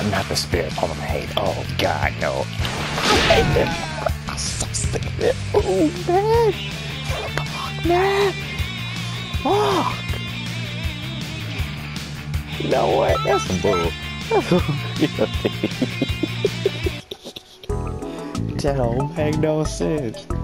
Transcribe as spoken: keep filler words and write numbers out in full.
Not the spirit pulling I hate. Oh god, no. I hate them. I'm so sick of it. Oh man. Fuck man. Fuck. You know what? That's some bull. That don't make no sense.